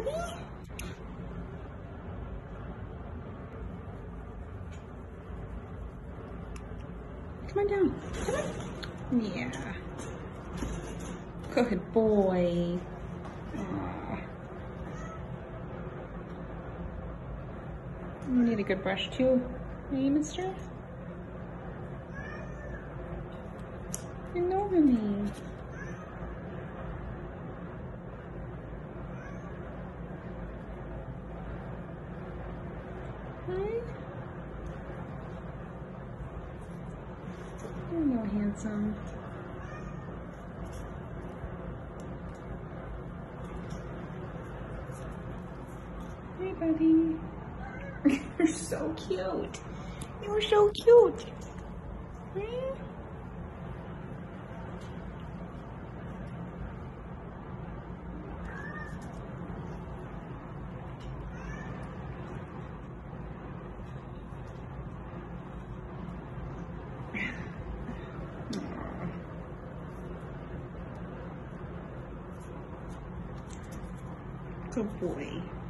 buddy? Come on down. Come on. Yeah. Good boy. Aww. You need a good brush too, hey, mister? You're over me. Hi. You're no handsome. Hey, buddy. You're so cute. You're so cute. Hmm? Good boy.